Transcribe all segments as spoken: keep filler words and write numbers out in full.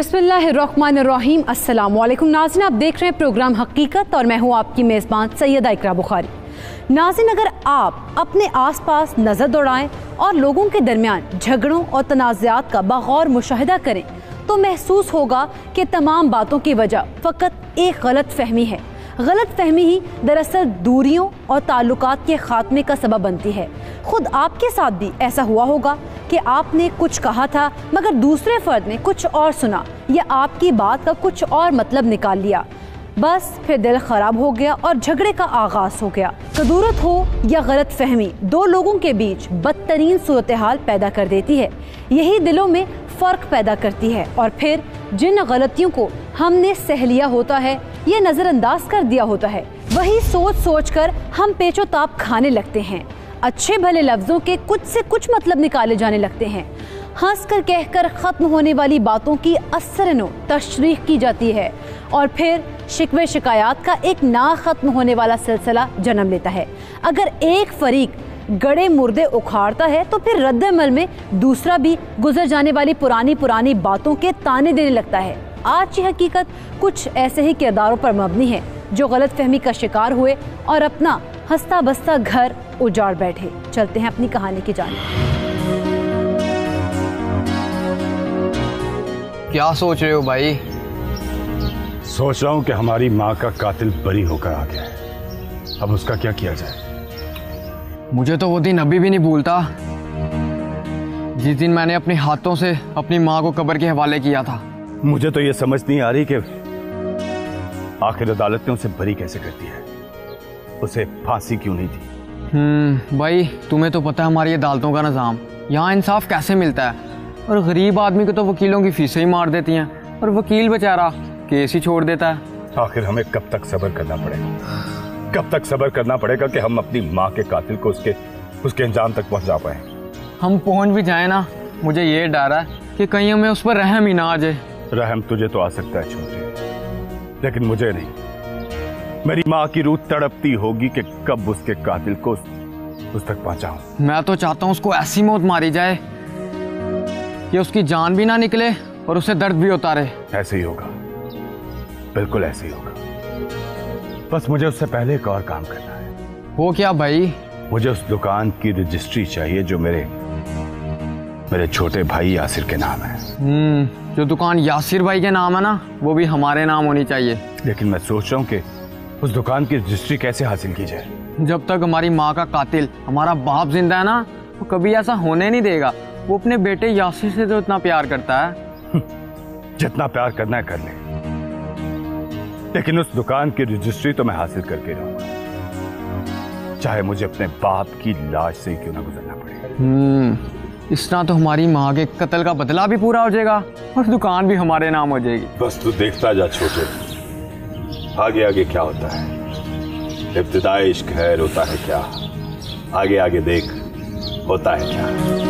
बिस्मिल्लाहिर्रहमानिर्रहीम। अस्सलाम वालेकुम नाज़रीन, आप देख रहे हैं प्रोग्राम हकीकत और मैं हूँ आपकी मेज़बान सैयदा इकरा बुखारी। नाज़रीन, अगर आप अपने आसपास नज़र दौड़ाएं और लोगों के दरमियान झगड़ों और तनाज़ात का बगौर मुशाहिदा करें तो महसूस होगा कि तमाम बातों की वजह फ़कत एक गलत फहमी है। गलत फहमी ही दरअसल दूरियों और ताल्लुकात के खात्मे का सबब बनती है। खुद आपके साथ भी ऐसा हुआ होगा कि आपने कुछ कहा था मगर दूसरे फर्द ने कुछ और सुना या आपकी बात का कुछ और मतलब निकाल लिया, बस फिर दिल खराब हो गया और झगड़े का आगाज हो गया। कदूरत हो या गलत फहमी, दो लोगों के बीच बदतरीन सूरत हाल पैदा कर देती है। यही दिलों में फ़र्क पैदा करती है और फिर जिन गलतियों को हमने सह लिया होता है, ये नज़रअंदाज कर दिया होता है, वही सोच सोच कर हम पेचो ताप खाने लगते हैं। अच्छे भले लफ्ज़ों के कुछ से कुछ मतलब निकाले जाने लगते हैं। हंस कर कह कर ख़त्म होने वाली बातों की असरनो तशरीह की जाती है और फिर शिकवे शिकायत का एक ना ख़त्म होने वाला सिलसिला जन्म लेता है। अगर एक फरीक गड़े मुर्दे उखाड़ता है तो फिर रद्द-ए-अमल में दूसरा भी गुजर जाने वाली पुरानी पुरानी बातों के ताने देने लगता है। आज की हकीकत कुछ ऐसे ही किरदारों पर मबनी है जो गलत फहमी का शिकार हुए और अपना हंसता बसता घर उजाड़ बैठे। चलते हैं अपनी कहानी की जानिब। क्या सोच रहे हो भाई? सोच रहा हूँ कि हमारी माँ का कातिल बरी होकर आ गया है, अब उसका क्या किया जाए। मुझे तो वो दिन अभी भी नहीं भूलता जिस दिन मैंने अपने हाथों से अपनी माँ को कब्र के हवाले किया था। मुझे तो ये समझ नहीं आ रही कि आखिर अदालत ने उसे बरी कैसे कर दिया है, उसे फांसी क्यों नहीं दी। हम्म भाई, तुम्हें तो पता है हमारी अदालतों का निज़ाम, यहाँ इंसाफ कैसे मिलता है। और गरीब आदमी को तो वकीलों की फीसें ही मार देती हैं और वकील बेचारा केस ही छोड़ देता है। आखिर हमें कब तक सब्र करना पड़ेगा, कब तक सब्र करना पड़ेगा कि हम अपनी माँ के कातिल को उसके उसके अंजाम तक पहुँचा पाए। हम पहुँच भी जाए ना, मुझे ये डर है कि कहीं हमें उस पर रहम ही ना आ जाए। रहम तुझे तो आ सकता है छोटे, लेकिन मुझे नहीं। मेरी माँ की रूह तड़पती होगी कि कब उसके कातिल को उस, उस तक पहुंचाऊं। मैं तो चाहता हूँ उसको ऐसी मौत मारी जाए कि उसकी जान भी ना निकले और उसे दर्द भी होता रहे। ऐसे ही होगा, बिल्कुल ऐसे ही होगा। बस मुझे उससे पहले एक और काम करना है। वो क्या भाई? मुझे उस दुकान की रजिस्ट्री चाहिए जो मेरे मेरे छोटे भाई यासिर के नाम है। हम्म जो दुकान यासिर भाई के नाम है ना, वो भी हमारे नाम होनी चाहिए। लेकिन मैं सोच रहा हूँ कि उस दुकान की रजिस्ट्री कैसे हासिल की जाए। जब तक हमारी माँ का कातिल हमारा बाप जिंदा है ना, तो कभी ऐसा होने नहीं देगा। वो अपने बेटे यासिर से तो इतना प्यार करता है। जितना प्यार करना है कर ले, लेकिन उस दुकान की रजिस्ट्री तो मैं हासिल करके रहूंगा, चाहे मुझे अपने बाप की लाश से ही क्यों ना गुजरना पड़े। हम्म इस तरह तो हमारी माँ के कत्ल का बदला भी पूरा हो जाएगा और दुकान भी हमारे नाम हो जाएगी। बस तू देखता जा छोटे, आगे आगे क्या होता है। इब्तिदाई इश्क है, रोता है क्या, आगे आगे देख होता है क्या।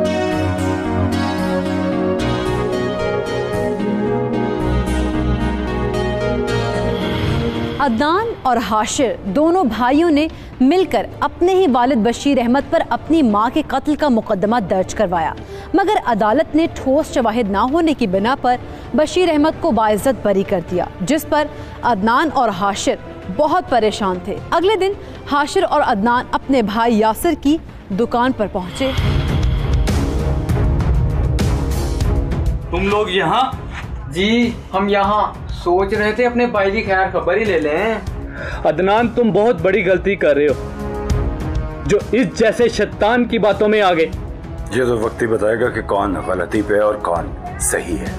अदनान और हाशिर दोनों भाइयों ने मिलकर अपने ही वालिद बशीर अहमद पर अपनी मां के कत्ल का मुकदमा दर्ज करवाया, मगर अदालत ने ठोस शवाहिद ना होने की बिना पर बशीर अहमद को बाइज्जत बरी कर दिया, जिस पर अदनान और हाशिर बहुत परेशान थे। अगले दिन हाशिर और अदनान अपने भाई यासिर की दुकान पर पहुंचे। तुम लोग यहाँ? जी हम यहाँ सोच रहे थे अपने भाई की खैर खबर ही ले लें। अदनान, तुम बहुत बड़ी गलती कर रहे हो जो इस जैसे शैतान की बातों में आ गए। ये तो वक्त ही बताएगा कि कौन गलती पे और कौन सही है।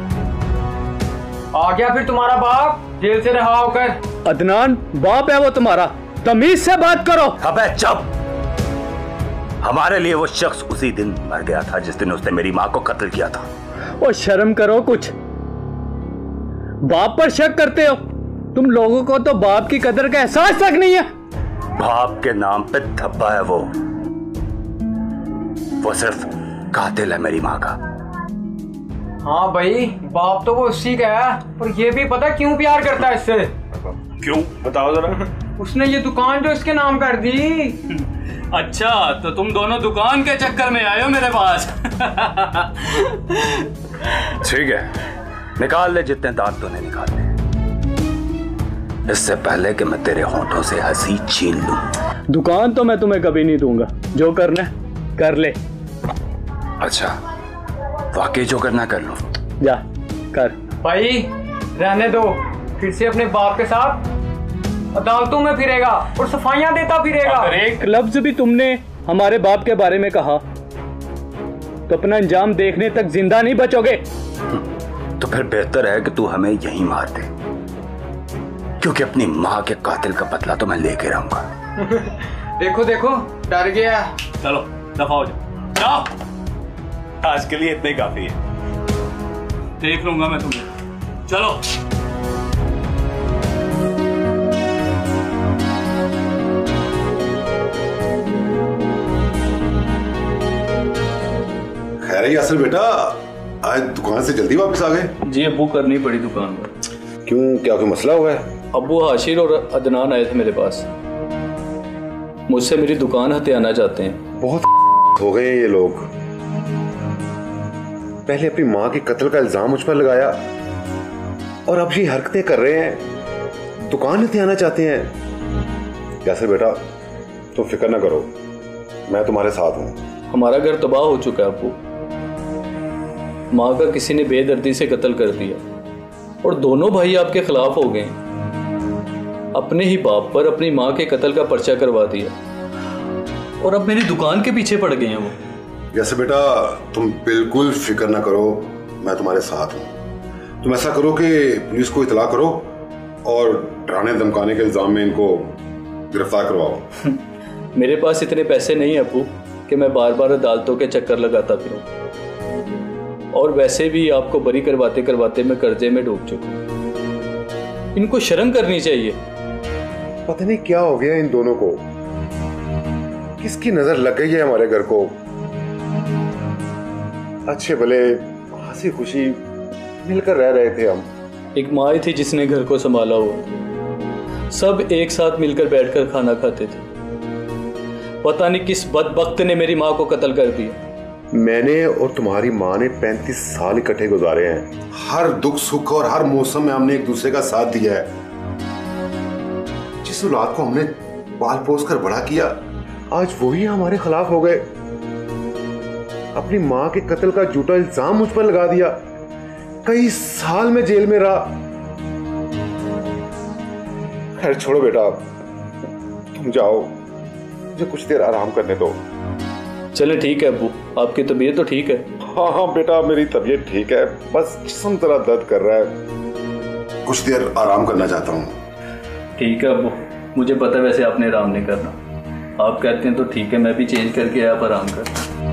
आ गया फिर तुम्हारा बाप जेल से रहा होकर। अदनान, बाप है वो तुम्हारा, तमीज से बात करो। अबे चुप। हमारे लिए वो शख्स उसी दिन मर गया था जिस दिन उसने मेरी माँ को कत्ल किया था। और शर्म करो कुछ, बाप पर शक करते हो। तुम लोगों को तो बाप की कदर का एहसास तक नहीं है। बाप के नाम पे धब्बा है वो वो सिर्फ कातिल है मेरी माँ का। हाँ भाई, बाप तो वो उसी का है, और ये भी पता क्यों प्यार करता है इससे। क्यों बताओ जरा। उसने ये दुकान जो इसके नाम कर दी। अच्छा, तो तुम दोनों दुकान के चक्कर में आए हो मेरे पास। ठीक है, निकाल ले जितने दांत तूने निकाल ले, इससे पहले कि मैं तेरे होंठों से हंसी छीन लूं। दुकान तो मैं तुम्हें कभी नहीं दूंगा, जो करना है कर ले। अच्छा, वाकई जो करना कर लूं? जा कर। भाई रहने दो, फिर से अपने बाप के साथ अदालतों में फिरेगा और सफाइयां देता फिरेगा। अगर एक लफ्ज भी तुमने हमारे बाप के बारे में कहा तो अपना अंजाम देखने तक जिंदा नहीं बचोगे। तो फिर बेहतर है कि तू हमें यहीं मार दे, क्योंकि अपनी माँ के कातिल का बदला तो मैं लेके रहूंगा। देखो देखो डर गया। चलो दफा हो जाओ, जाओ। आज के लिए इतना ही काफी है, देख लूंगा मैं तुम्हें। चलो। खैर है यासिर बेटा, आज दुकान से जल्दी वापस आ गए? जी अब्बू, करनी पड़ी दुकान पर। क्यों, क्या कोई मसला हुआ है? अब्बू हाशिर और अदनान आए थे मेरे पास, मुझसे मेरी दुकान हथियाना चाहते हैं। बहुत हो गए हैं ये लोग। पहले अपनी माँ के कत्ल का इल्जाम मुझ पर लगाया और अब ये हरकतें कर रहे हैं, दुकान हथियाना चाहते हैं। यासिर बेटा तुम फिक्र ना करो, मैं तुम्हारे साथ हूँ। हमारा घर तबाह हो चुका है अब्बू, माँ का किसी ने बेदर्दी से कत्ल कर दिया और दोनों भाई आपके खिलाफ हो गए। अपने ही बाप पर अपनी माँ के कत्ल का पर्चा करवा दिया और अब मेरी दुकान के पीछे पड़ गए हैं वो। यासिर बेटा तुम बिल्कुल फिक्र ना करो, मैं तुम्हारे साथ हूँ। तुम ऐसा करो कि पुलिस को इतला करो और डराने धमकाने के इल्जाम में इनको गिरफ्तार करवाओ। मेरे पास इतने पैसे नहीं है अब्बू कि मैं बार बार अदालतों के चक्कर लगाता फिरूं, और वैसे भी आपको बरी करवाते करवाते मैं कर्जे में डूब चुका हूं। इनको शर्म करनी चाहिए। पता नहीं क्या हो गया इन दोनों को, किसकी नजर लग गई है हमारे घर को। अच्छे भले हंसी खुशी मिलकर रह रहे थे हम। एक माँ थी जिसने घर को संभाला हुआ, सब एक साथ मिलकर बैठकर खाना खाते थे। पता नहीं किस बदबख्त ने मेरी माँ को कत्ल कर दिया। मैंने और तुम्हारी माँ ने पैंतीस साल इकट्ठे गुजारे हैं। हर दुख सुख और हर मौसम में हमने एक दूसरे का साथ दिया है। जिस औलाद को हमने पाल पोस कर बड़ा किया, आज वही हमारे खिलाफ हो गए। अपनी माँ के कत्ल का झूठा इल्जाम मुझ पर लगा दिया। कई साल में जेल में रहा। खैर छोड़ो बेटा, तुम जाओ, मुझे कुछ देर आराम करने दो। चले ठीक है अब्बू, आपकी तबीयत तो ठीक है? हाँ हाँ बेटा मेरी तबीयत ठीक है, बस जिस्म जरा दर्द कर रहा है, कुछ देर आराम करना चाहता हूँ। ठीक है अब्बू, मुझे पता है वैसे आपने आराम नहीं करना, आप कहते हैं तो ठीक है, मैं भी चेंज करके आप आराम कर।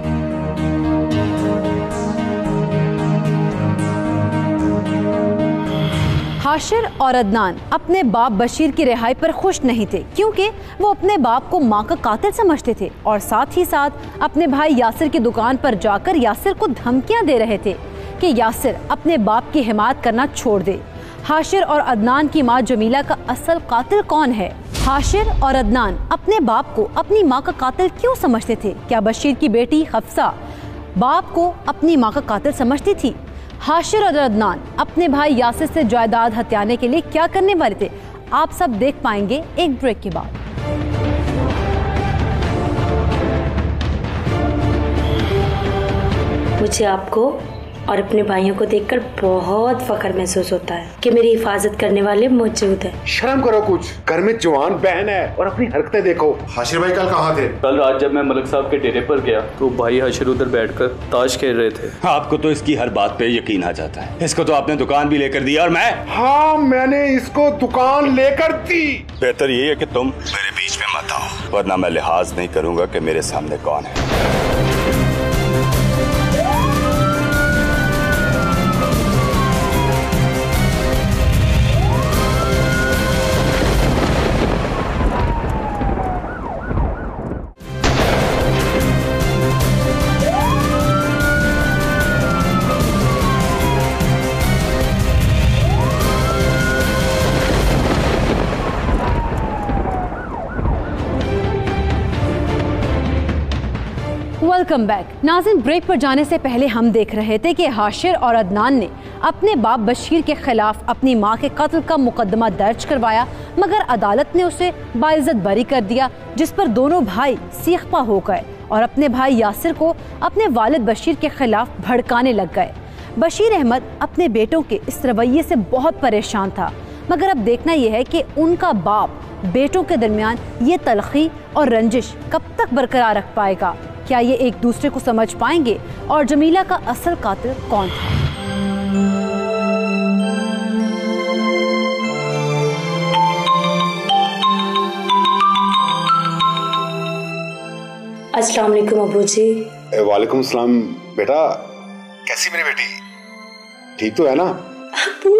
हाशिर और अदनान अपने बाप बशीर की रिहाई पर खुश नहीं थे, क्योंकि वो अपने बाप को मां का कातिल समझते थे और साथ ही साथ अपने भाई यासिर की दुकान पर जाकर यासिर को धमकियां दे रहे थे कि यासिर अपने बाप की हिमायत करना छोड़ दे। हाशिर और अदनान की मां जमीला का असल कातिल कौन है? हाशिर और अदनान अपने बाप को अपनी मां का कातिल क्यों समझते थे? क्या बशीर की बेटी हफ्सा बाप को अपनी मां का कातिल समझती थी? हाशिर और अदनान अपने भाई यासिर से जायदाद हथियाने के लिए क्या करने वाले थे? आप सब देख पाएंगे एक ब्रेक के बाद। मुझे आपको और अपने भाइयों को देखकर बहुत फख्र महसूस होता है कि मेरी हिफाजत करने वाले मौजूद हैं। शर्म करो कुछ, घर में जवान बहन है और अपनी हरकतें देखो। हाशिर भाई कल कहाँ थे? कल रात जब मैं मलिक साहब के डेरे पर गया तो भाई हाशिर उधर बैठकर ताश खेल रहे थे। आपको तो इसकी हर बात पे यकीन आ जाता है। इसको तो आपने दुकान भी लेकर दिया और मैं? हाँ मैंने इसको दुकान लेकर दी। बेहतर यही है कि तुम मेरे बीच में मत आओ, वरना मैं लिहाज नहीं करूंगा कि मेरे सामने कौन है। Welcome back. नाज़रीन, ब्रेक पर जाने से पहले हम देख रहे थे कि हाशिर और अदनान ने अपने बाप बशीर के खिलाफ अपनी मां के कत्ल का मुकदमा दर्ज करवाया, मगर अदालत ने उसे बाइज्जत बरी कर दिया, जिस पर दोनों भाई सीखपा हो गए और अपने भाई यासिर को अपने वालिद बशीर के खिलाफ भड़काने लग गए। बशीर अहमद अपने बेटों के इस रवैये से बहुत परेशान था, मगर अब देखना यह है कि उनका बाप बेटों के दरमियान ये तलखी और रंजिश कब तक बरकरार रख पाएगा। क्या ये एक दूसरे को समझ पाएंगे और जमीला का असल कातिल कौन था? अस्सलाम वालेकुम अबू जी। वालेकुम सलाम। बेटा, कैसी मेरी बेटी? ठीक तो है ना? अबू,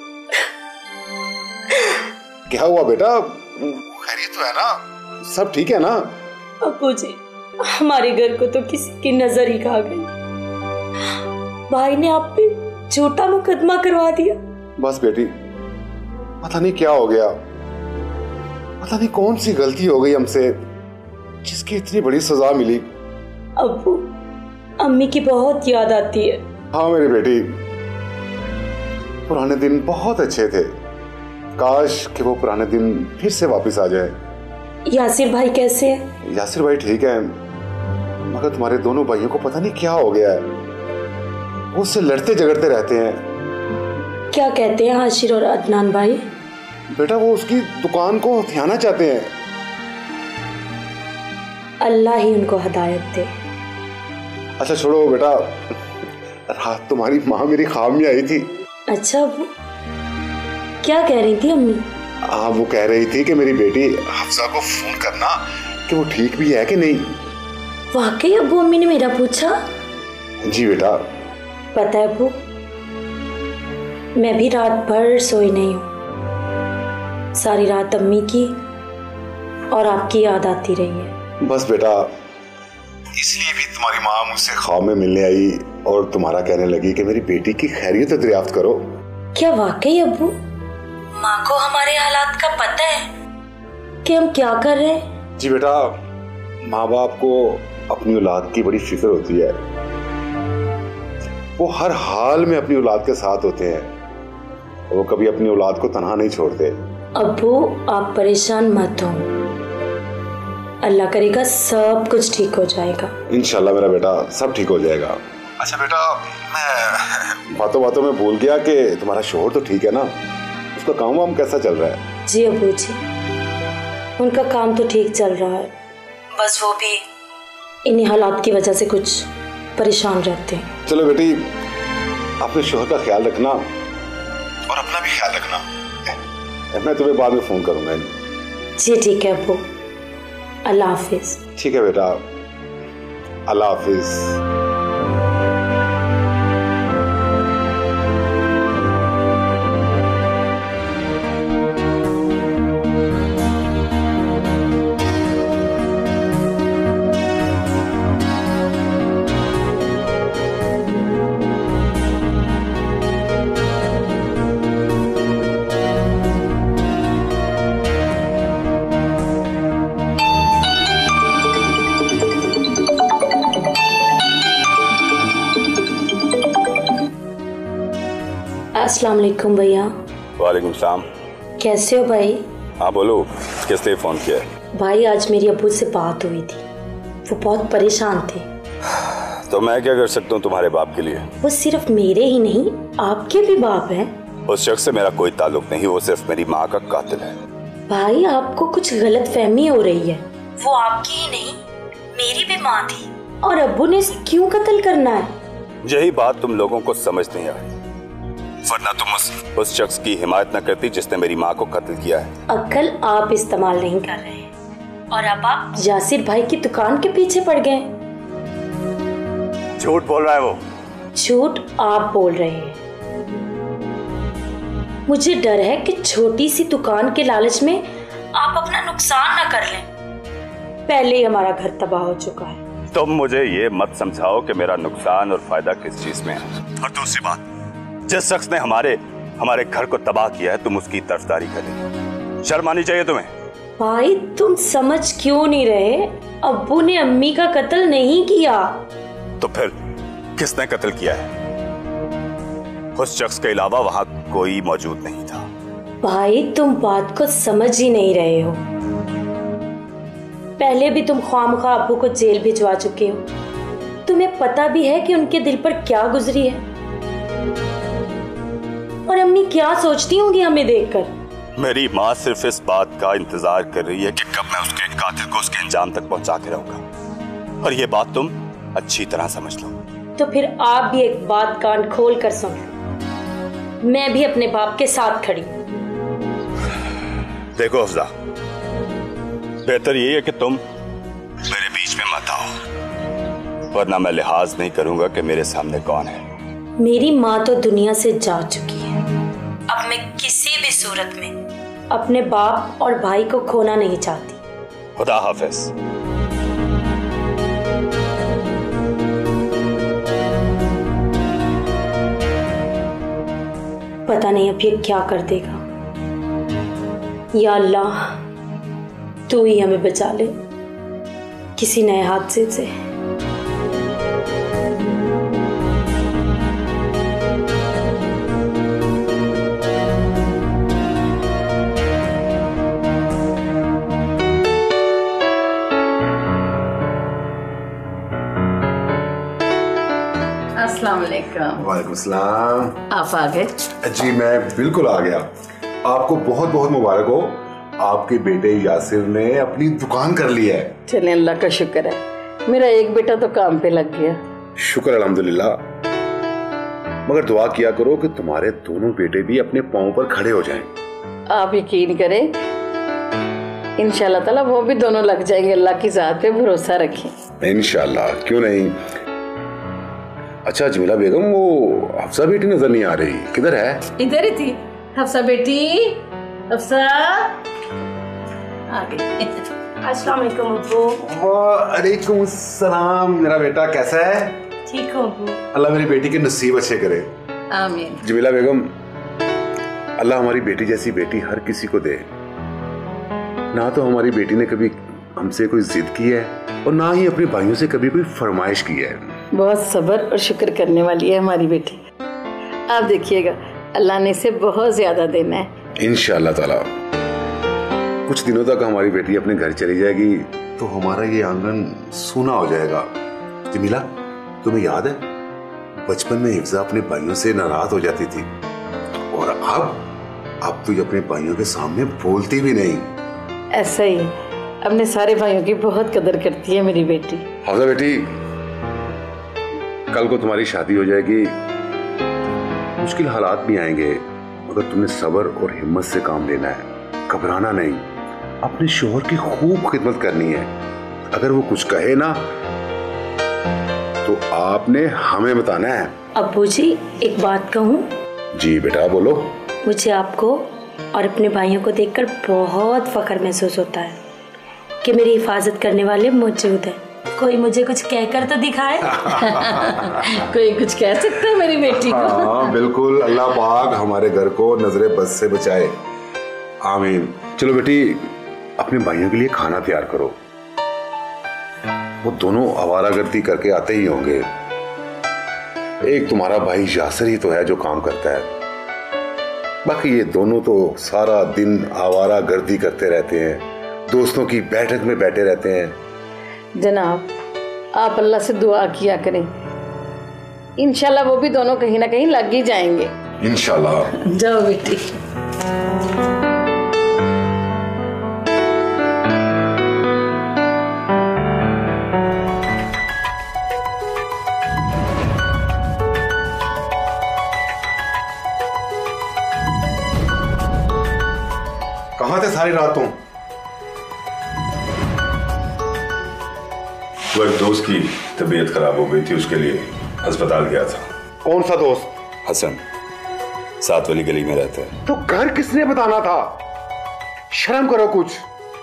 क्या हुआ बेटा? खैरियत तो है ना? सब ठीक है ना? अबू जी, हमारे घर को तो किसी की नजर ही खा गई। भाई ने आप पे झूठा मुकदमा करवा दिया। बस बेटी, पता नहीं क्या हो गया, पता नहीं कौन सी गलती हो गई हमसे जिसकी इतनी बड़ी सजा मिली। अबू, अम्मी की बहुत याद आती है। हाँ मेरी बेटी, पुराने दिन बहुत अच्छे थे, काश कि वो पुराने दिन फिर से वापस आ जाए। यासिर भाई कैसे है? यासिर भाई ठीक है, मगर तुम्हारे दोनों भाइयों को पता नहीं क्या हो गया है, वो उससे लड़ते झगड़ते रहते हैं। क्या कहते हैं हाशिर और अदनान भाई? बेटा, वो उसकी दुकान को हथियाना चाहते हैं। अल्लाह ही उनको हिदायत दे। अच्छा छोड़ो बेटा, रात तुम्हारी माँ मेरी ख्वाब में आई थी। अच्छा, वो क्या कह रही थी अम्मी? हाँ, वो कह रही थी कि मेरी बेटी हफ्सा को फोन करना कि वो ठीक भी है कि नहीं। वाकई अब्बू अम्मी ने मेरा पूछा? जी बेटा। पता है अब्बू, मैं भी रात भर सोई नहीं हूँ। सारी रात अम्मी की और आपकी याद आती रही है। बस बेटा, इसलिए भी तुम्हारी माँ मुझसे ख्वाब में मिलने आई और तुम्हारा कहने लगी कि मेरी बेटी की खैरियत दरियाफ्त करो। क्या वाकई अब्बू माँ को हमारे हालात का पता है कि हम क्या कर रहे हैं? जी बेटा, माँ बाप को अपनी औलाद की बड़ी फिक्र होती है, वो हर हाल में अपनी औलाद के साथ होते हैं, वो कभी अपनी औलाद को तन्हा नहीं छोड़ते। अब्बू, आप परेशान मत हो, अल्लाह करेगा सब कुछ ठीक हो जाएगा। इंशाल्लाह मेरा बेटा, सब ठीक हो जाएगा। अच्छा बेटा, मैं बातों बातों में भूल गया कि तुम्हारा शोहर तो ठीक है ना? उसका काम वाम कैसा चल रहा है? जी अब्बू जी, उनका काम तो ठीक चल रहा है, बस वो भी इन्हीं हालात की वजह से कुछ परेशान रहते हैं। चलो बेटी, अपने शोहर का ख्याल रखना और अपना भी ख्याल रखना। मैं तुम्हें बाद में फोन करूंगा। जी ठीक है अब्बू, अल्लाह हाफिज। ठीक है बेटा, अल्लाह हाफिज। अस्सलाम वालेकुम भैया। वालेकुम सलाम। कैसे हो भाई? हाँ बोलो, किस लिए फोन किया? भाई, आज मेरी अब्बू से बात हुई थी, वो बहुत परेशान थे। तो मैं क्या कर सकता हूँ तुम्हारे बाप के लिए? वो सिर्फ मेरे ही नहीं, आपके भी बाप हैं। उस शख्स से मेरा कोई ताल्लुक नहीं, वो सिर्फ मेरी माँ का कातिल है। भाई, आपको कुछ गलत फहमी हो रही है, वो आपकी ही नहीं मेरी भी माँ थी, और अब्बू ने इसे क्यों कत्ल करना है? यही बात तुम लोगों को समझ नहीं आ रही, वरना तुम उस, उस शख्स की हिमायत न करती जिसने मेरी माँ को कत्ल किया है। अक्ल आप इस्तेमाल नहीं कर रहे और अब आप यासिर भाई की दुकान के पीछे पड़ गए। झूठ बोल रहा है वो। झूठ आप बोल रहे हैं। मुझे डर है कि छोटी सी दुकान के लालच में आप अपना नुकसान न कर लें। पहले ही हमारा घर तबाह हो चुका है। तुम मुझे ये मत समझाओ कि मेरा नुकसान और फायदा किस चीज में है। और दूसरी बात, जिस शख्स ने हमारे हमारे घर को तबाह किया है, तुम उसकी तरफदारी करें। शर्म आनी चाहिए तुम्हें। भाई तुम समझ क्यों नहीं रहे? अब्बू ने अम्मी का कत्ल नहीं किया। तो फिर किसने कत्ल किया है? उस शख्स के अलावा वहां कोई मौजूद नहीं था। भाई तुम बात को समझ ही नहीं रहे हो। पहले भी तुम ख्वामखा अब्बू को जेल भिजवा चुके हो। तुम्हें पता भी है कि उनके दिल पर क्या गुजरी है और अम्मी क्या सोचती होंगी हमें देखकर। मेरी माँ सिर्फ इस बात का इंतजार कर रही है कि कब मैं उसके कातिल को उसके अंजाम तक पहुंचा के रहूंगा, और ये बात तुम अच्छी तरह समझ लो। तो फिर आप भी एक बात कान खोल कर सुन लो, मैं भी अपने बाप के साथ खड़ी हूं। देखो अफजा, बेहतर यही है कि तुम मेरे बीच में मत आओ, वरना मैं लिहाज नहीं करूंगा कि मेरे सामने कौन है। मेरी माँ तो दुनिया से जा चुकी है। अब मैं किसी भी सूरत में अपने बाप और भाई को खोना नहीं चाहती। खुदा हाफिज। पता नहीं अब ये क्या कर देगा। या अल्लाह, तू ही हमें बचा ले किसी नए हादसे से। अस्सलाम वालेकुम। वालेकुम सलाम। आप आ गए? जी मैं बिल्कुल आ गया। आपको बहुत बहुत मुबारक हो, आपके बेटे यासिर ने अपनी दुकान कर ली है। चले अल्लाह का शुक्र है, मेरा एक बेटा तो काम पे लग गया। शुक्र अल्हम्दुलिल्लाह। मगर दुआ किया करो कि तुम्हारे दोनों बेटे भी अपने पांव पर खड़े हो जाएं। आप यकीन करें, इंशाल्लाह ताला वो भी दोनों लग जाएंगे। अल्लाह की जात पे भरोसा रखें। इंशाल्लाह, क्यों नहीं। अच्छा जमीला बेगम, वो हफ्सा बेटी नजर नहीं आ रही, किधर है? इधर ही थी हफ्सा बेटी। हफ्सा आ गई। अस्सलाम वालेकुम अब्बू। वालेकुम सलाम। मेरा बेटा कैसा है? ठीक हूँ अब्बू। अल्लाह मेरी बेटी के नसीब अच्छे करे। आमीन। जमीला बेगम, अल्लाह हमारी बेटी जैसी बेटी हर किसी को दे। ना तो हमारी बेटी ने कभी हमसे कोई जिद की है और ना ही अपने भाइयों से कभी कोई फरमाइश की है। बहुत सब्र और शुक्र करने वाली है हमारी बेटी। आप देखिएगा, अल्लाह ने इसे बहुत ज्यादा देना है इंशाअल्लाह ताला। कुछ दिनों तक हमारी बेटी अपने घर चली जाएगी तो हमारा ये आंगन सूना हो जाएगा। जमीला, तुम्हें याद है बचपन में हिफ्जा अपने भाइयों से नाराज हो जाती थी, और अब अब तो ये अपने भाइयों के सामने बोलती भी नहीं। ऐसा ही अपने सारे भाइयों की बहुत कदर करती है मेरी बेटी। हफ्सा बेटी, कल को तुम्हारी शादी हो जाएगी, मुश्किल हालात भी आएंगे, मगर तुम्हें सब्र और हिम्मत से काम लेना है, घबराना नहीं। अपने शोहर की खूब खिदमत करनी है। अगर वो कुछ कहे ना तो आपने हमें बताना है। अब्बू जी, एक बात कहूँ? जी बेटा बोलो। मुझे आपको और अपने भाइयों को देखकर बहुत फख्र महसूस होता है कि मेरी हिफाजत करने वाले मौजूद हैं। कोई मुझे कुछ कहकर तो दिखाए। कोई कुछ कह सकता है मेरी बेटी को? हाँ बिल्कुल, अल्लाह पाक हमारे घर को नजरे बद से बचाए। आमीन। चलो बेटी, अपने भाइयों के लिए खाना तैयार करो। वो दोनों आवारागर्दी करके आते ही होंगे। एक तुम्हारा भाई यासिर ही तो है जो काम करता है, बाकी ये दोनों तो सारा दिन आवारागर्दी करते रहते हैं, दोस्तों की बैठक में बैठे रहते हैं। जनाब, आप अल्लाह से दुआ किया करें, इंशाल्लाह वो भी दोनों कहीं ना कहीं लग ही जाएंगे। इंशाल्लाह। जाओ बेटी। कहाँ थे सारी रात तुम? वो एक दोस्त की तबीयत खराब हो गई थी, उसके लिए अस्पताल गया था। कौन सा दोस्त? हसन, सात वाली गली में रहता है। तो घर किसने बताना था? शर्म करो कुछ।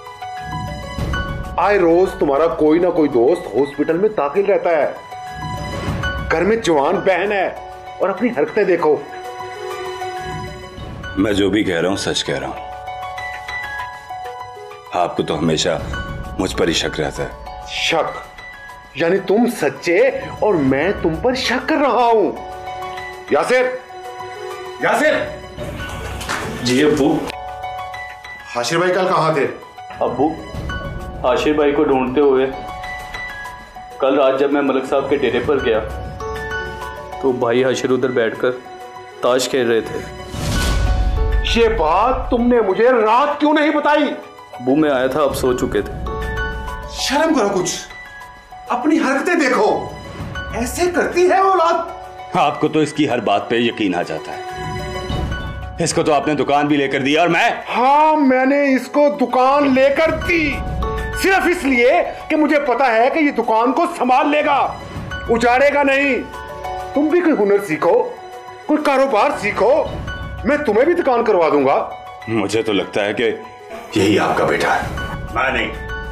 आए रोज तुम्हारा कोई ना कोई दोस्त हॉस्पिटल में दाखिल रहता है। घर में जवान बहन है और अपनी हरकतें देखो। मैं जो भी कह रहा हूं सच कह रहा हूं। आपको तो हमेशा मुझ पर ही शक रहता है। शक? यानी तुम सच्चे और मैं तुम पर शक कर रहा हूं। यासिर, यासिर। जी अब्बू। हाशिर भाई कल कहाँ थे? अब्बू, हाशिर भाई को ढूंढते हुए कल रात जब मैं मलिक साहब के डेरे पर गया तो भाई हाशिर उधर बैठकर ताश खेल रहे थे। ये बात तुमने मुझे रात क्यों नहीं बताई? अब्बू मैं आया था, अब सो चुके थे। शर्म करो कुछ, अपनी हरकतें देखो, ऐसे करती है औलाद। आपको तो इसकी हर बात पे यकीन आ जाता है। इसको तो आपने दुकान भी लेकर दी और मैं। हाँ, मैंने इसको दुकान लेकर दी सिर्फ इसलिए कि मुझे पता है कि ये दुकान को संभाल लेगा, उजाड़ेगा नहीं। तुम भी कोई हुनर सीखो, कोई कारोबार सीखो, मैं तुम्हें भी दुकान करवा दूंगा। मुझे तो लगता है कि यही आपका बेटा है, मैं नहीं।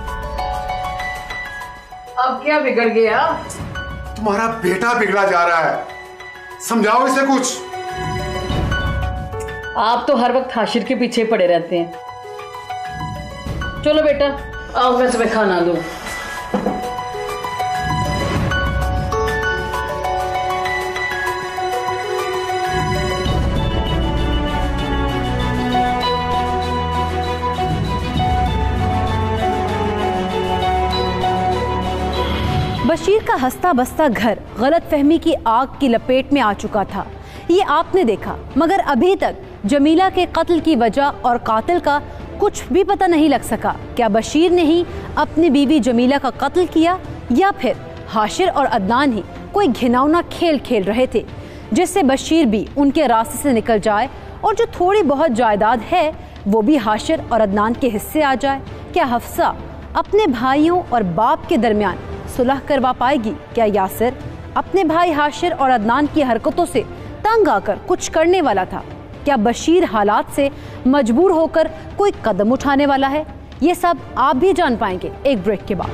अब क्या बिगड़ गया? तुम्हारा बेटा बिगड़ा जा रहा है, समझाओ इसे कुछ। आप तो हर वक्त हाशिर के पीछे पड़े रहते हैं। चलो बेटा, आओ मैं तुम्हें खाना दूं। बशीर का हंसता बसता घर गलतफहमी की आग की लपेट में आ चुका था, ये आपने देखा। मगर अभी तक जमीला के कत्ल की वजह और कातिल का कुछ भी पता नहीं लग सका। क्या बशीर ने ही अपनी बीवी जमीला का कत्ल किया या फिर हाशिर और अदनान ही कोई घिनौना खेल खेल रहे थे जिससे बशीर भी उनके रास्ते से निकल जाए और जो थोड़ी बहुत जायदाद है वो भी हाशिर और अदनान के हिस्से आ जाए? क्या हफ्सा अपने भाइयों और बाप के दरमियान सुलह करवा पाएगी? क्या यासिर अपने भाई हाशिर और अदनान की हरकतों से तंग आकर कुछ करने वाला था? क्या बशीर हालात से मजबूर होकर कोई कदम उठाने वाला है? ये सब आप भी जान पाएंगे एक ब्रेक के बाद।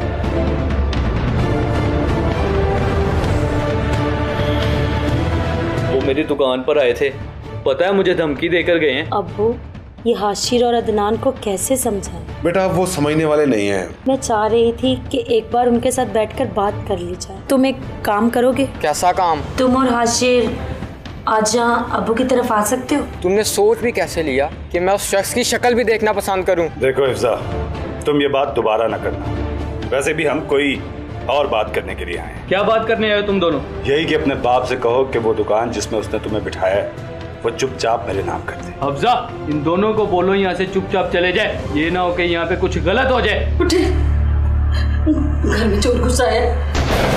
वो मेरी दुकान पर आए थे, पता है मुझे धमकी देकर गए हैं। अब्बू, ये हाशिर और अदनान को कैसे समझाएं? बेटा वो समझने वाले नहीं हैं। मैं चाह रही थी कि एक बार उनके साथ बैठकर बात कर ली जाए। तुम एक काम करोगे? कैसा काम? तुम और हाशिर आज यहाँ अब्बू की तरफ आ सकते हो? तुमने सोच भी कैसे लिया कि मैं उस शख्स की शक्ल भी देखना पसंद करूं? देखो हिफ्जा, तुम ये बात दोबारा ना करना। वैसे भी हम कोई और बात करने के लिए आए हैं। क्या बात करने आए हो तुम दोनों? यही कि अपने बाप से कहो कि वो दुकान जिसमें उसने तुम्हें बिठाया है वो चुपचाप मेरे नाम कर दे। हफ्जा, इन दोनों को बोलो यहाँ से चुपचाप चले जाए, ये ना हो कि यहाँ पे कुछ गलत हो जाए। उठे, घर में चोर घुसा है।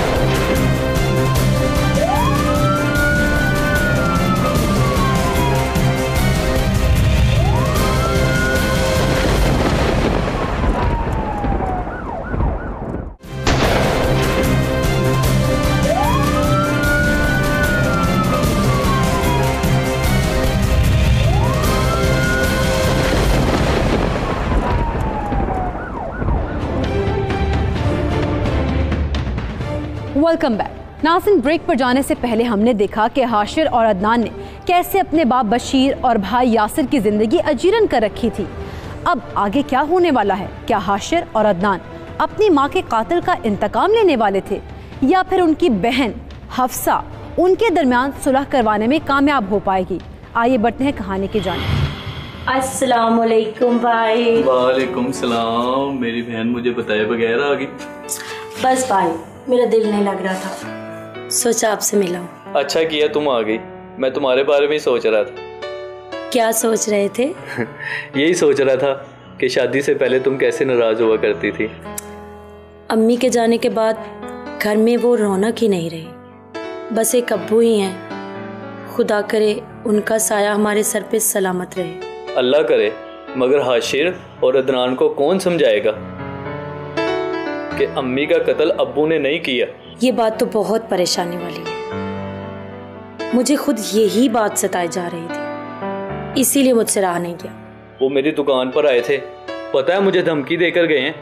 Welcome back. नाज़रीन, ब्रेक पर जाने से पहले हमने देखा कि हाशिर और अदनान ने कैसे अपने बाप बशीर और भाई यासिर की जिंदगी अजीरन कर रखी थी। अब आगे क्या होने वाला है? क्या हाशिर और अदनान अपनी मां के कातिल का इंतकाम लेने वाले थे या फिर उनकी बहन हफ्सा उनके दरमियान सुलह करवाने में कामयाब हो पाएगी? आइए बढ़ते हैं कहानी की जानिब। अस्सलाम वालेकुम भाई। वालेकुम सलाम। मेरी बहन मुझे बताए बगैर आ गई। बस भाई, मेरा दिल नहीं लग रहा था, सोचा आपसे मिला हूं। अच्छा किया तुम आ गई, मैं तुम्हारे बारे में ही सोच रहा था। क्या सोच रहे थे? यही सोच रहा था कि शादी से पहले तुम कैसे नाराज हुआ करती थी। अम्मी के जाने के बाद घर में वो रौनक ही नहीं रही, बस एक अब्बू ही हैं। खुदा करे उनका साया हमारे सर पे सलामत रहे। अल्लाह करे, मगर हाशिर और अदनान को कौन समझाएगा कि अम्मी का कत्ल अब्बू ने नहीं किया? ये बात तो बहुत परेशानी वाली है। मुझे खुद यही बात सताई जा रही थी, इसीलिए मुझसे रहा नहीं गया। वो मेरी दुकान पर आए थे, पता है मुझे धमकी देकर गए हैं।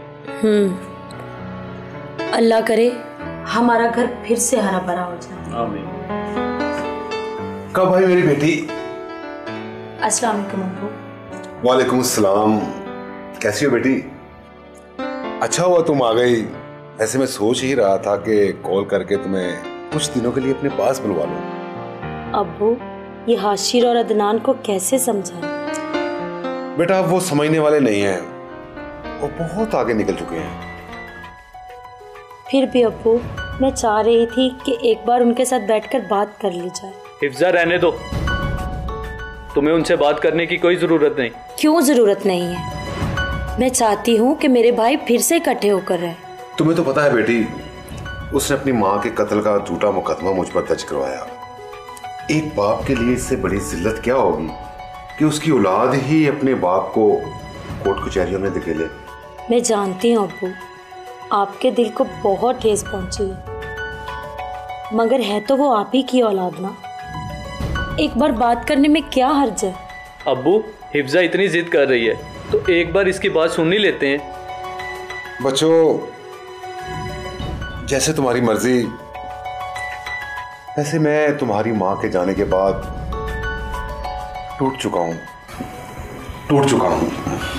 हम्म, अल्लाह करे हमारा घर फिर से हरा भरा हो जाए। आमीन। कब भाई मेरी बेटी? अस्सलाम वालेकुम अब्बू। वालेकुम अस्सलाम। कैसी हो बेटी? अच्छा हुआ तुम आ गई। ऐसे मैं सोच ही रहा था कि कॉल करके तुम्हें कुछ दिनों के लिए अपने पास बुलवा लूं। अब्बू, ये हाशिर और अदनान को कैसे समझाएं? बेटा अब वो समझने वाले नहीं हैं, वो बहुत आगे निकल चुके हैं। फिर भी अब्बू, मैं चाह रही थी कि एक बार उनके साथ बैठकर बात कर ली जाए। हिफ्जा रहने दो, तुम्हें उनसे बात करने की कोई जरूरत नहीं। क्यों जरूरत नहीं है? मैं चाहती हूँ कि मेरे भाई फिर से इकट्ठे होकर रहे। तुम्हें तो पता है बेटी, उसने अपनी माँ के कत्ल का झूठा मुकदमा मुझ पर दर्ज करवाया। एक बाप के लिए इससे बड़ी जिल्लत क्या होगी कि उसकी औलाद ही अपने बाप को कोर्ट कचहरियों में धकेले। मैं जानती हूँ अब्बू, आपके दिल को बहुत ठेस पहुंची है, मगर है तो वो आप ही की औलाद ना। एक बार बात करने में क्या हर्ज है? अब्बू, हिफ्जा इतनी जिद कर रही है तो एक बार इसकी बात सुन ही लेते हैं। बच्चों, जैसे तुम्हारी मर्जी। वैसे मैं तुम्हारी माँ के जाने के बाद टूट चुका हूँ, टूट चुका हूँ।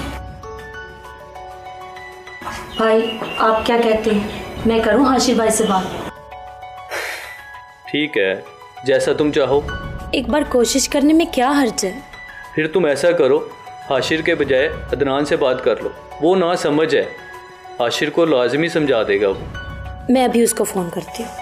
भाई आप क्या कहते हैं, मैं करूँ हाशिर भाई से बात? ठीक है, जैसा तुम चाहो। एक बार कोशिश करने में क्या हर्ज है? फिर तुम ऐसा करो, हाशिर के बजाय अदनान से बात कर लो। वो ना समझ है, हाशिर को लाजमी समझा देगा वो। मैं अभी उसको फोन करती हूँ।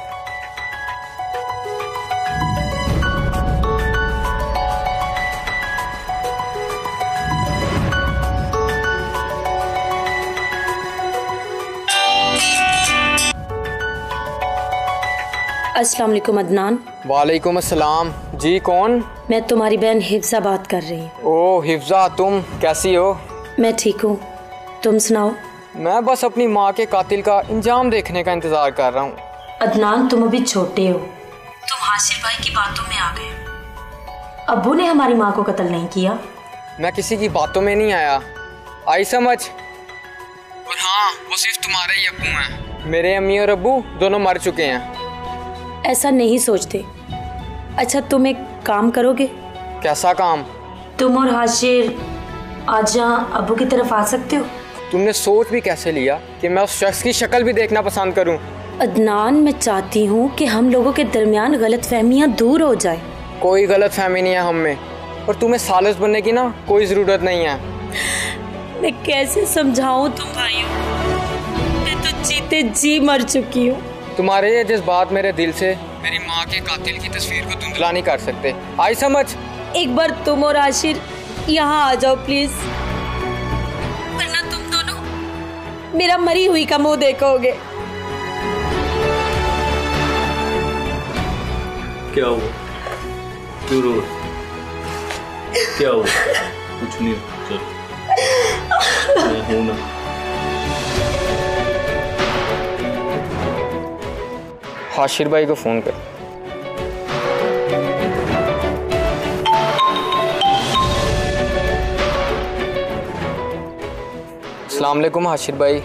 अस्सलाम वालेकुम अदनान। वालेकुम अस्सलाम। जी कौन? मैं तुम्हारी बहन हिफ्जा बात कर रही हूँ। ओ हिफ्जा, तुम कैसी हो? मैं ठीक हूँ, तुम सुनाओ? मैं बस अपनी माँ के कातिल का इंजाम देखने का इंतजार कर रहा हूँ। अदनान, तुम अभी छोटे हो, तुम हाशिर भाई की बातों में आ गए। अब्बू ने हमारी माँ को कत्ल नहीं किया। मैं किसी की बातों में नहीं आया, आई समझ। और हाँ, वो सिर्फ तुम्हारे ही अब्बू हैं। मेरे अम्मी और अब्बू दोनों मर चुके हैं। ऐसा नहीं सोचते। अच्छा, तुम एक काम करोगे? कैसा काम? तुम और हाशिर आज यहाँ अब्बू की तरफ आ सकते हो? तुमने सोच भी कैसे लिया कि मैं उस शख्स की शक्ल भी देखना पसंद करूं? अदनान, मैं चाहती हूँ कि हम लोगों के दरमियान गलत फहमियाँ दूर हो जाए। कोई गलत फहमी नहीं है हम में, और तुम्हें सालिस बनने की ना कोई जरूरत नहीं है। मैं कैसे समझाऊं तुम भाइयों, मैं तो जीते जी मर चुकी हूँ। तुम्हारे ये जज्बात मेरे दिल से मेरी माँ के कातिल की तस्वीर को धुंधला नहीं कर सकते, आई समझ। एक बार तुम और आशिर यहाँ आ जाओ प्लीज, वरना तुम दोनों मेरा मरी हुई का मुंह देखोगे। क्या हुआ? क्यों रो? क्या हुआ? कुछ नहीं, चल मैं हूं ना। हाशिर भाई को फोन कर। अस्सलाम वालेकुम हाशिर भाई।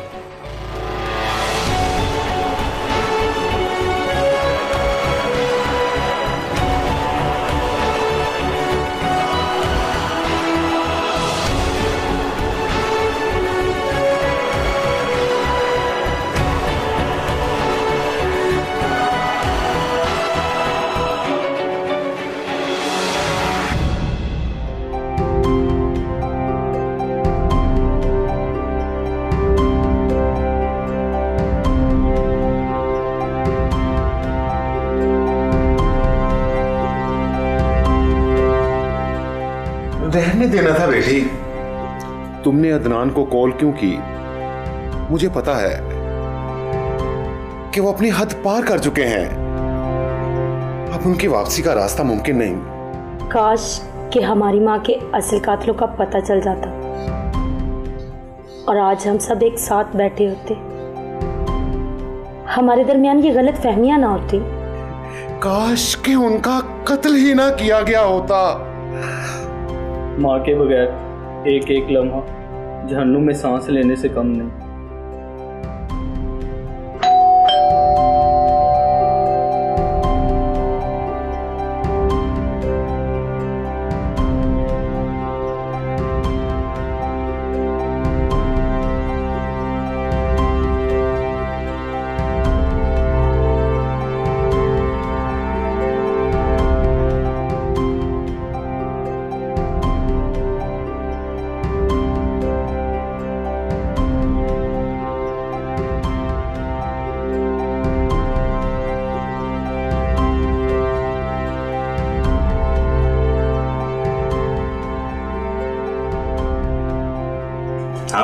रहने देना था बेटी। तुमने अदनान को कॉल क्यों की? मुझे पता है कि वो अपनी हद पार कर चुके हैं। अब उनकी वापसी का रास्ता मुमकिन नहीं। काश कि हमारी माँ के असल कातिलों का पता चल जाता और आज हम सब एक साथ बैठे होते, हमारे दरमियान ये गलत फहमियां ना होती। काश कि उनका कत्ल ही ना किया गया होता। माँ के बगैर एक एक लम्हा जहन्नुम में सांस लेने से कम नहीं।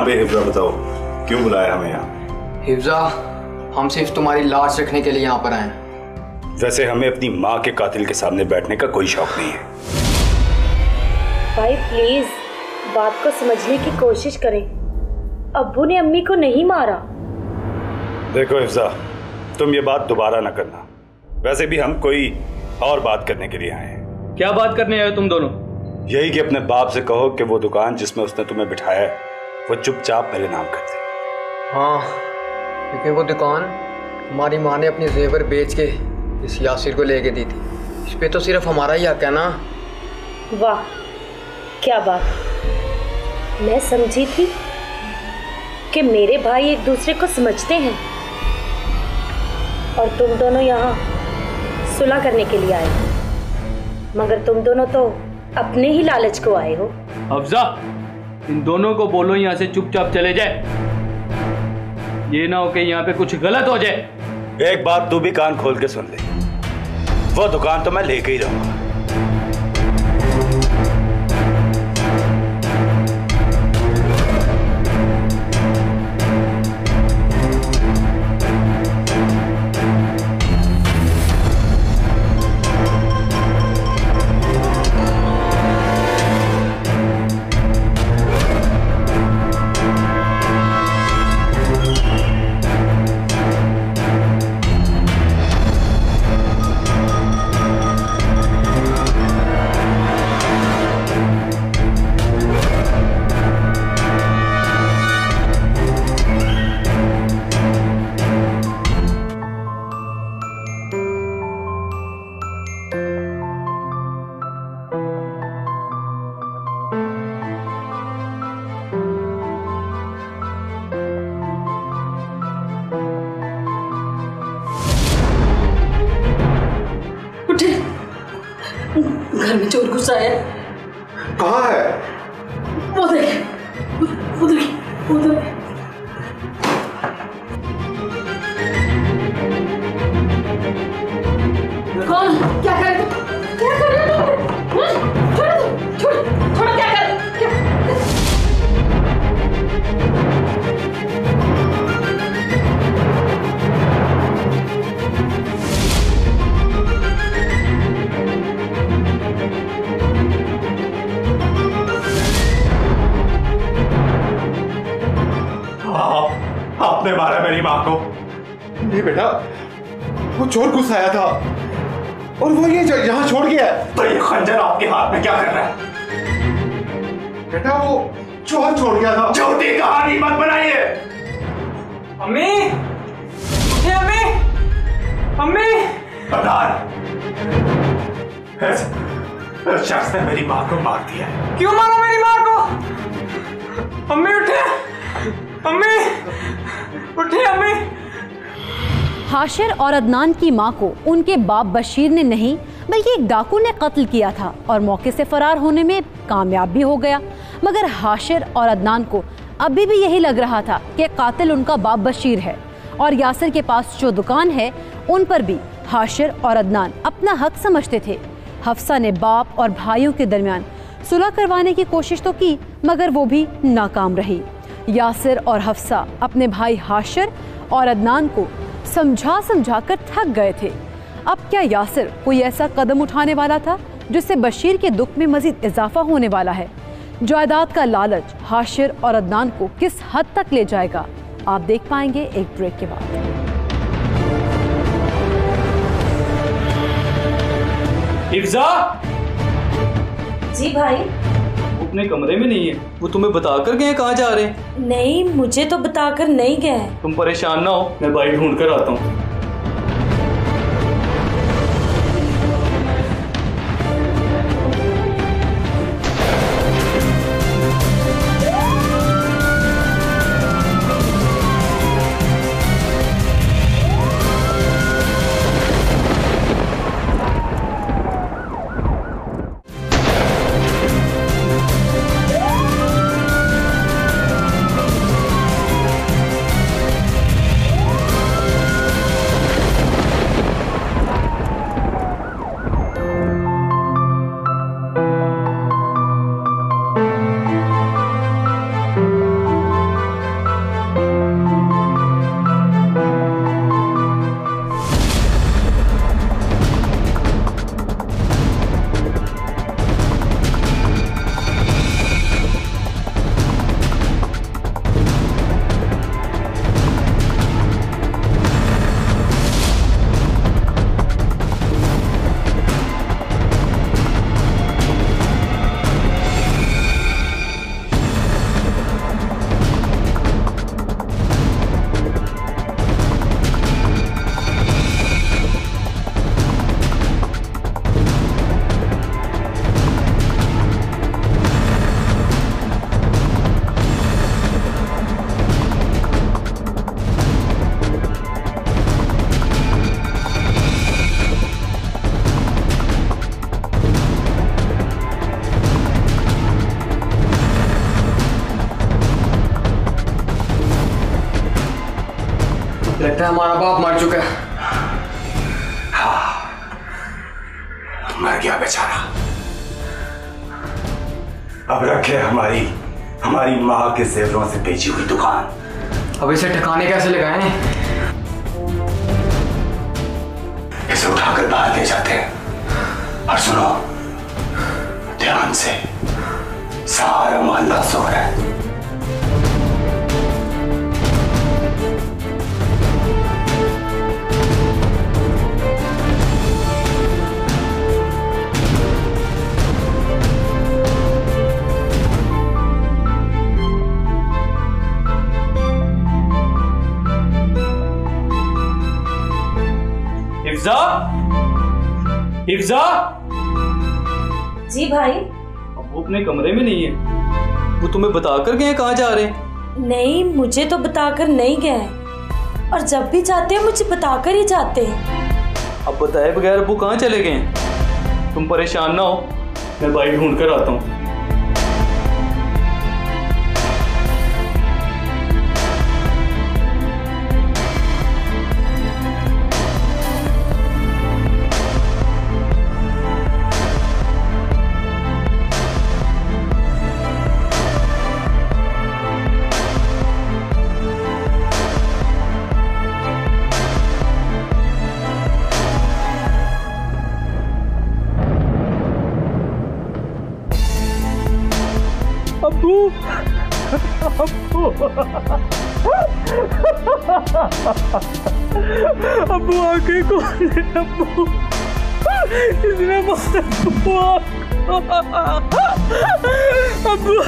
बे हिफ्जा, बताओ क्यों बुलाया हमें यहाँ? हिफ्जा, हम सिर्फ तुम्हारी लाश रखने के लिए यहाँ पर आए हैं। वैसे हमें अपनी माँ के कातिल के सामने बैठने का कोई शौक नहीं है। भाई प्लीज बात को समझने की कोशिश करें। अब्बू ने अम्मी को नहीं मारा। देखो हिफ्जा, तुम ये बात दोबारा ना करना। वैसे भी हम कोई और बात करने के लिए आए हैं। क्या बात करने आए तुम दोनों? यही कि अपने बाप से कहो कि वो दुकान जिसमें उसने तुम्हें बिठाया है वो चुपचाप मेरे नाम कर दे। हाँ, क्योंकि वो दुकान हमारी माँ ने अपने जेवर बेच के इस यासिर को लेके दी थी। इस पे तो सिर्फ हमारा ही हक है ना। वाह क्या बात। मैं समझी थी कि मेरे भाई एक दूसरे को समझते हैं और तुम दोनों यहाँ सुलह करने के लिए आए, मगर तुम दोनों तो अपने ही लालच को आए हो। अफजा, इन दोनों को बोलो यहाँ से चुपचाप चले जाए। ये ना हो कि यहाँ पे कुछ गलत हो जाए। एक बात तू भी कान खोल के सुन ले, वो दुकान तो मैं लेके ही रहूंगा। घर में चोर घुसा है। कहाँ है? वो देख, वो देख, वो देख। कौन? क्या कर रहे हो? क्या कर रहे हो? छोड़ दो, छोड़, छोड़ो, क्या कर रहे हो? क्या? आपने मारा मेरी माँ को? नहीं बेटा, वो चोर घुस आया था और वो ये यहाँ छोड़ गया। तो ये खंजर आपके हाथ में क्या कर रहा है? बेटा वो चोर छोड़ गया था। झूठी कहानी मत बनाइए। अम्मी, उठे अम्मी, अम्मी। प्रधान, इस शख्स ने मेरी माँ को मार दिया। क्यों मारा मेरी माँ को? अम्मी उठे, अम्मी उठे, अम्मी। हाशिर और अदनान की मां को उनके बाप बशीर ने नहीं बल्कि एक डाकू ने कत्ल किया था और मौके से फरार होने में कामयाब भी हो गया। मगर हाशिर और अदनान को अभी भी यही लग रहा था कि कातिल उनका बाप बशीर है और यासिर के पास जो दुकान है उन पर भी हाशिर और अदनान अपना हक समझते थे। हफ्सा ने बाप और भाइयों के दरमियान सुलह करवाने की कोशिश तो की, मगर वो भी नाकाम रही। यासिर और हफ्सा अपने भाई हाशिर और अदनान को समझा समझा कर थक गए थे। अब क्या यासिर कोई ऐसा कदम उठाने वाला था जिससे बशीर के दुख में मजीद इजाफा होने वाला है? जायदाद का लालच हाशिर और अदनान को किस हद तक ले जाएगा, आप देख पाएंगे एक ब्रेक के बाद। हिफ्जा, जी भाई। अपने कमरे में नहीं है, वो तुम्हें बताकर गए कहाँ जा रहे हैं? नहीं, मुझे तो बताकर नहीं गए। तुम परेशान ना हो, मैं भाई ढूंढ कर आता हूँ। है हमारा बाप मर चुका है। हाँ, मर गया बेचारा। अब रखे हमारी हमारी माँ के जेवरों से बेची हुई दुकान। अब इसे ठिकाने कैसे लगाएं? इसे उठाकर बाहर ले जाते हैं। और सुनो, ध्यान से, सारा मोहल्ला सो रहा है। हिफ्जा, हिफ्जा। जी भाई। अब वो अपने कमरे में नहीं है। वो तुम्हें बताकर गए कहाँ जा रहे हैं? नहीं, मुझे तो बताकर नहीं गए हैं। और जब भी जाते हैं मुझे बताकर ही जाते हैं। अब बताए बगैर अब्बू कहाँ चले गए? तुम परेशान ना हो, मैं भाई ढूंढ कर आता हूँ। अब्बू, अब्बू, अब्बू आके कौन है? अब्बू, इसने मारा अब्बू, अब्बू।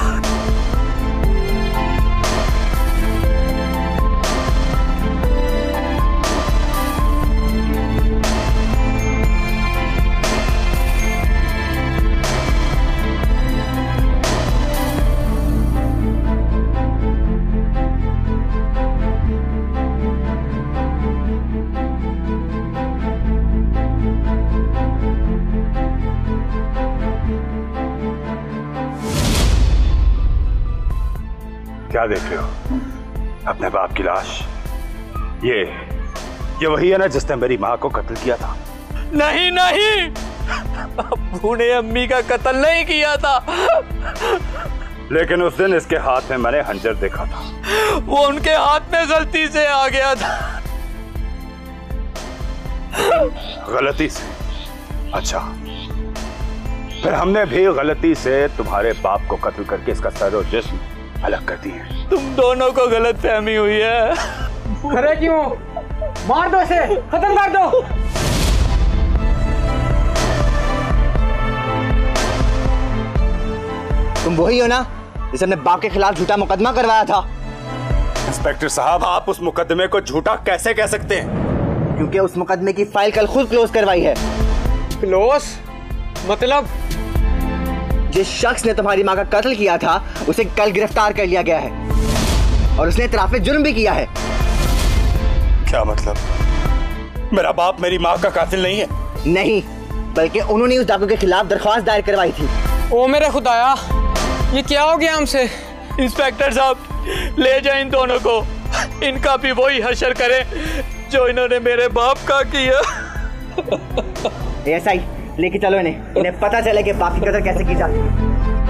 क्या देख रहे हो? अपने बाप की लाश? ये ये वही है ना जिसने मेरी माँ को कत्ल किया था? नहीं नहीं, अब्बू ने अम्मी का कत्ल नहीं किया था। लेकिन उस दिन इसके हाथ में मैंने हंजर देखा था। वो उनके हाथ में गलती से आ गया था। गलती से? अच्छा, फिर हमने भी गलती से तुम्हारे बाप को कत्ल करके इसका सर और जिस्म अलग कर दी है। तुम दोनों को गलत फहमी हुई है। खड़े क्यों? मार दो इसे, खत्म कर दो। तुम वही हो ना जिसने अपने बाप के खिलाफ झूठा मुकदमा करवाया था? इंस्पेक्टर साहब, आप उस मुकदमे को झूठा कैसे कह सकते हैं? क्योंकि उस मुकदमे की फाइल कल खुद क्लोज करवाई है। क्लोज मतलब? जिस शख्स ने तुम्हारी माँ का कत्ल किया था उसे कल गिरफ्तार कर लिया गया है और उसने इतराफ़े जुर्म भी किया है। क्या मतलब? मेरा बाप मेरी माँ का कातिल नहीं है? नहीं, बल्कि उन्होंने उस डाकू के खिलाफ दरख्वास्त दायर करवाई थी। ओ मेरे खुदाया, ये क्या हो गया हमसे? इंस्पेक्टर साहब, ले जाए इन दोनों को। इनका भी वही हशर करे जो इन्होंने मेरे बाप का किया। ऐसा ही लेके चलो इन्हें, इन्हें पता चले कि बाप की कदर कैसे की जाती है।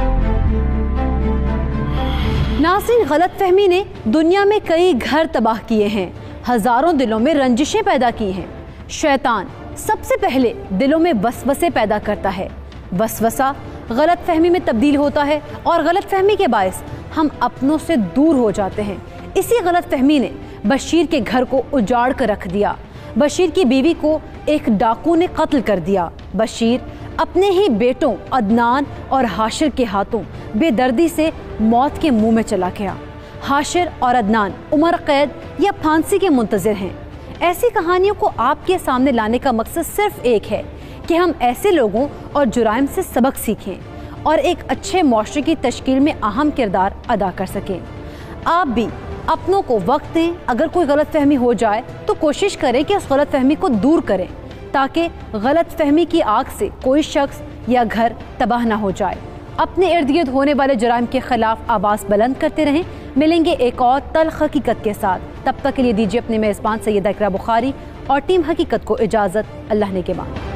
नाज़रीन, गलतफहमी ने दुनिया में कई घर तबाह किए हैं, हजारों दिलों में रंजिशें पैदा की हैं। शैतान सबसे पहले दिलों में वसवसे पैदा करता है। वसवसा गलतफहमी में तब्दील होता है और गलतफहमी के बायस हम अपनों से दूर हो जाते हैं। इसी गलतफहमी ने बशीर के घर को उजाड़ कर रख दिया। बशीर की बीवी को एक डाकू ने कत्ल कर दिया। बशीर अपने ही बेटों अदनान और हाशिर के हाथों बेदर्दी से मौत के मुंह में चला गया। हाशिर और अदनान उम्र कैद या फांसी के मुंतज़िर हैं। ऐसी कहानियों को आपके सामने लाने का मकसद सिर्फ एक है कि हम ऐसे लोगों और जुराइम से सबक सीखें और एक अच्छे मुआशरे की तश्कील में अहम किरदार अदा कर सकें। आप भी अपनों को वक्त दें। अगर कोई गलतफहमी हो जाए तो कोशिश करें कि उस गलतफहमी को दूर करें ताकि गलतफहमी की आग से कोई शख्स या घर तबाह ना हो जाए। अपने इर्द गिर्द होने वाले जुराइम के खिलाफ आवाज़ बुलंद करते रहें मिलेंगे एक और तल्ख हकीकत के साथ। तब तक के लिए दीजिए अपने मेज़बान सैयदा इकरा बुखारी और टीम हकीकत को इजाज़त। अल्लाह ने के बाद।